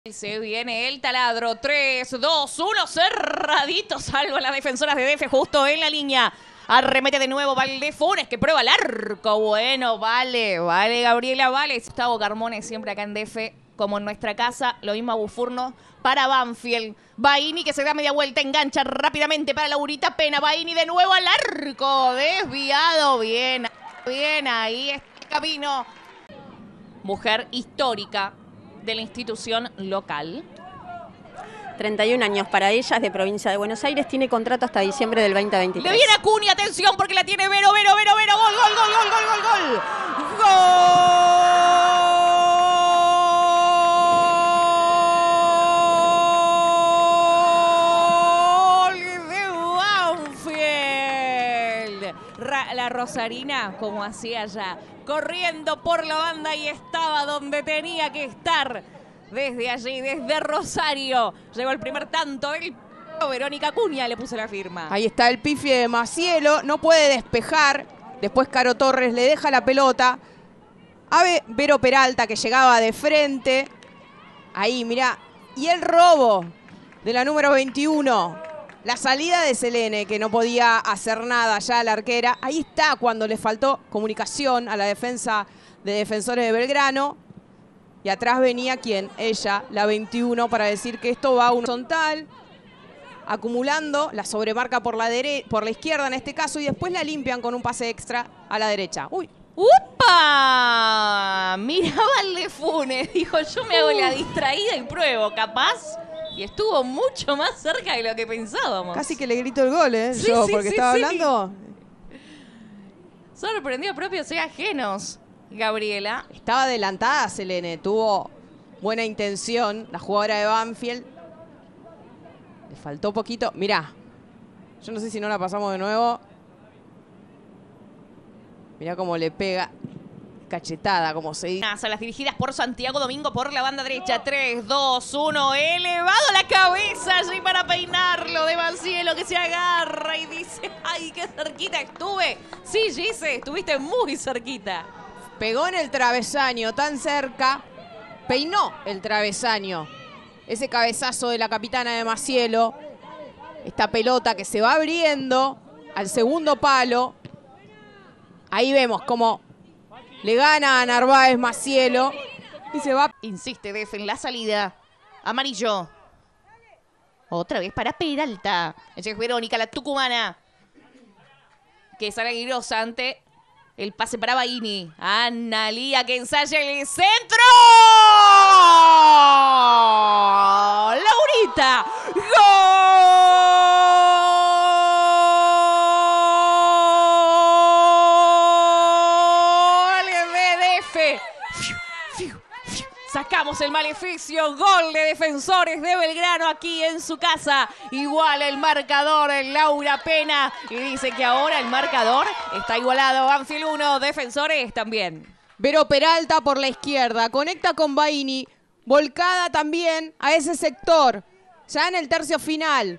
Se viene el taladro, 3, 2, 1, cerradito, salvo a las defensoras de DF justo en la línea. Arremete de nuevo Valdefunes, que prueba el arco. Bueno, vale, Gabriela, vale. Gustavo Carmone siempre acá en DF, como en nuestra casa. Lo mismo a Bufurno para Banfield. Baini que se da media vuelta, engancha rápidamente para Laurita Pena. Baini de nuevo al arco, desviado, bien ahí este camino. Mujer histórica de la institución local. 31 años para ella, es de provincia de Buenos Aires, tiene contrato hasta diciembre del 2023. Le viene Acuña, atención porque la tiene Vero, gol. De Banfield. La Rosarina, como hacía ya, corriendo por la banda y estaba donde tenía que estar. Desde allí, desde Rosario, llegó el primer tanto. Verónica Acuña le puso la firma. Ahí está el pifie de Macielo, no puede despejar. Después Caro Torres le deja la pelota a Vero Peralta, que llegaba de frente. Ahí, mirá. Y el robo de la número 21. La salida de Selene, que no podía hacer nada ya la arquera. Ahí está cuando le faltó comunicación a la defensa de Defensores de Belgrano. Y atrás venía, ¿quién? Ella, la 21, para decir que esto va a un horizontal, acumulando la sobremarca por la izquierda en este caso, y después la limpian con un pase extra a la derecha. ¡Uy! ¡Upa! Miraba Valdefunes, dijo, yo me hago la distraída y pruebo, capaz. Y estuvo mucho más cerca de lo que pensábamos. Casi que le grito el gol, Sí, yo, sí, porque sí, estaba sí. hablando. Sorprendió a propios y ajenos, Gabriela. Estaba adelantada Selene, tuvo buena intención la jugadora de Banfield. Le faltó poquito. Mirá, yo no sé si no la pasamos de nuevo. Mirá cómo le pega. Cachetada, como se dice. A las dirigidas por Santiago Domingo por la banda derecha. 3, 2, 1. Elevado la cabeza allí para peinarlo de Macielo, que se agarra y dice, ¡ay, qué cerquita estuve! Sí, Gise, estuviste muy cerquita. Pegó en el travesaño, tan cerca. Peinó el travesaño. Ese cabezazo de la capitana de Macielo. Esta pelota que se va abriendo al segundo palo. Ahí vemos cómo le gana a Narváez Macielo. Y se va. Insiste Def en la salida. Amarillo. Otra vez para Peralta. Ella es Verónica, la tucumana, que sale airosa ante el pase para Baini. Analía que ensaya el centro. Laurita. ¡Gol de DF! Sacamos el maleficio. Gol de Defensores de Belgrano aquí en su casa. Igual el marcador, Laura Pena. Y dice que ahora el marcador está igualado. Banfield 1, Defensores también. Vero Peralta por la izquierda. Conecta con Baini. Volcada también a ese sector. Ya en el tercio final.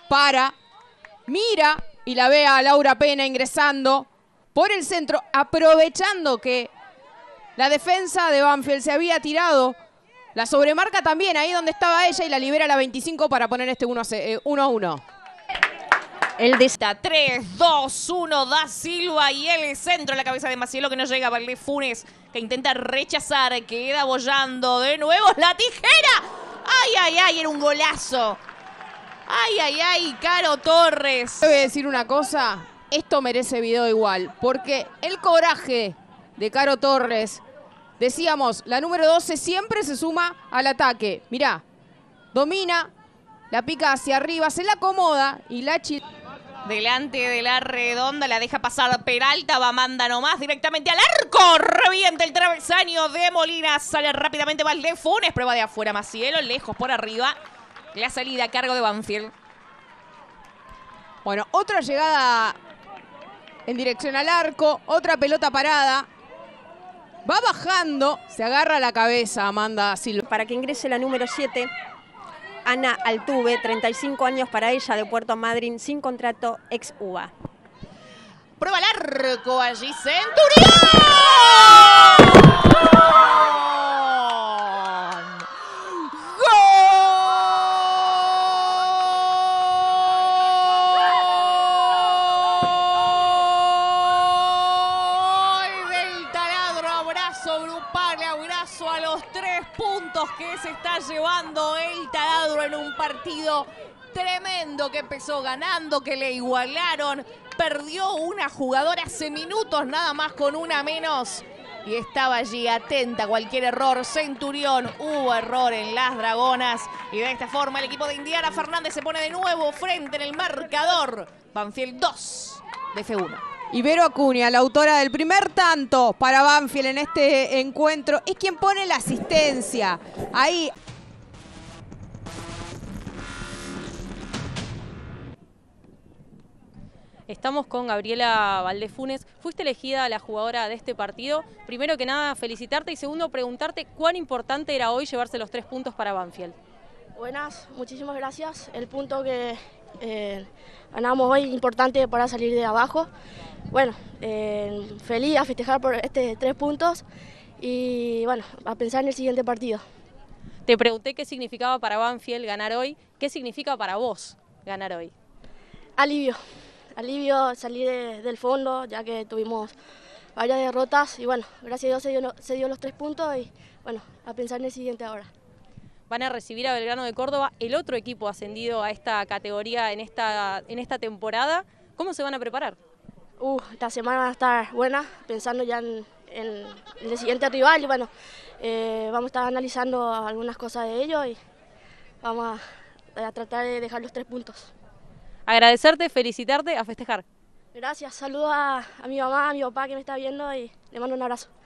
Mira y la ve a Laura Pena ingresando por el centro. Aprovechando que la defensa de Banfield se había tirado. La sobremarca también ahí donde estaba ella y la libera la 25 para poner este 1-1. El de 3, 2, 1, da Silva y el centro en la cabeza de Macielo, que no llega. Valdefunes, que intenta rechazar, queda bollando de nuevo la tijera. ¡Ay! Era un golazo. ¡Ay! Caro Torres. Debe decir una cosa, esto merece video igual, porque el coraje de Caro Torres, decíamos, la número 12 siempre se suma al ataque. Mirá, domina, la pica hacia arriba, se la acomoda y la delante de la redonda, la deja pasar Peralta, va manda nomás directamente al arco, revienta el travesaño de Molina, sale rápidamente Valdefunes, prueba de afuera Macielo, lejos por arriba, la salida a cargo de Banfield. Bueno, otra llegada en dirección al arco, otra pelota parada, va bajando, se agarra la cabeza Amanda Silva. Para que ingrese la número 7, Ana Altuve, 35 años para ella, de Puerto Madryn, sin contrato, ex UBA. Prueba el arco allí, Centurión. ¡Gol! se está llevando el Taladro en un partido tremendo que empezó ganando, que le igualaron. Perdió una jugadora hace minutos nada más con una menos. Y estaba allí atenta a cualquier error. Centurión, hubo error en las Dragonas. Y de esta forma el equipo de Indiana Fernández se pone de nuevo frente en el marcador. Banfield 2, DF1. Y Vero Acuña, la autora del primer tanto para Banfield en este encuentro, es quien pone la asistencia. Ahí. Estamos con Gabriela Valdefunes. Fuiste elegida la jugadora de este partido. Primero que nada, felicitarte y segundo, preguntarte cuán importante era hoy llevarse los 3 puntos para Banfield. Buenas, muchísimas gracias. El punto que ganamos hoy importante para salir de abajo. Bueno, feliz a festejar por 3 puntos y bueno, a pensar en el siguiente partido. Te pregunté qué significaba para Banfield ganar hoy. ¿Qué significa para vos ganar hoy? Alivio salir del fondo, ya que tuvimos varias derrotas y bueno, gracias a Dios se dio los 3 puntos y bueno, a pensar en el siguiente ahora. Van a recibir a Belgrano de Córdoba, el otro equipo ascendido a esta categoría en esta temporada. ¿Cómo se van a preparar? Esta semana va a estar buena, pensando ya en el siguiente rival y bueno, vamos a estar analizando algunas cosas de ellos y vamos a tratar de dejar los 3 puntos. Agradecerte, felicitarte, a festejar. Gracias, saludos a mi mamá, a mi papá que me está viendo y le mando un abrazo.